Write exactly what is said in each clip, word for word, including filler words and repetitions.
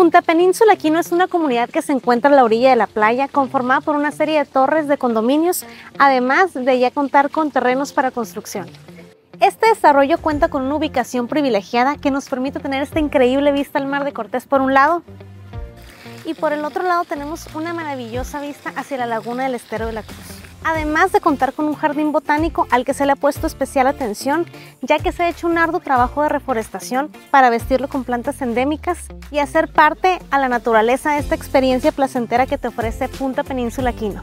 Punta Península Quino es una comunidad que se encuentra a la orilla de la playa, conformada por una serie de torres de condominios, además de ya contar con terrenos para construcción. Este desarrollo cuenta con una ubicación privilegiada que nos permite tener esta increíble vista al Mar de Cortés por un lado, y por el otro lado tenemos una maravillosa vista hacia la laguna del Estero de la Cruz. Además de contar con un jardín botánico al que se le ha puesto especial atención, ya que se ha hecho un arduo trabajo de reforestación para vestirlo con plantas endémicas y hacer parte a la naturaleza de esta experiencia placentera que te ofrece Punta Península Quino.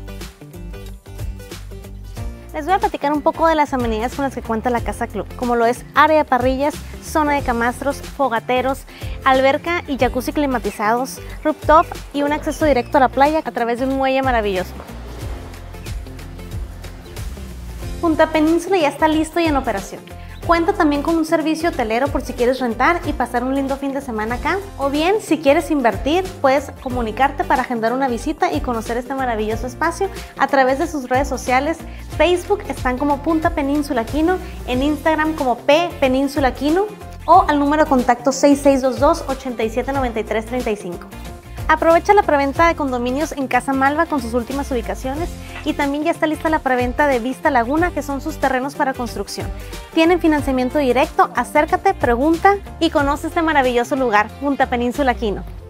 Les voy a platicar un poco de las amenidades con las que cuenta la Casa Club, como lo es área de parrillas, zona de camastros, fogateros, alberca y jacuzzi climatizados, rooftop y un acceso directo a la playa a través de un muelle maravilloso. Punta Península ya está listo y en operación. Cuenta también con un servicio hotelero por si quieres rentar y pasar un lindo fin de semana acá, o bien si quieres invertir puedes comunicarte para agendar una visita y conocer este maravilloso espacio a través de sus redes sociales. Facebook están como Punta Península Quino, en Instagram como P Península Quino o al número de contacto seis seis dos dos, ocho siete nueve tres tres cinco. Aprovecha la preventa de condominios en Casa Malva con sus últimas ubicaciones y también ya está lista la preventa de Vista Laguna, que son sus terrenos para construcción. Tienen financiamiento directo, acércate, pregunta y conoce este maravilloso lugar, Punta Península Quino.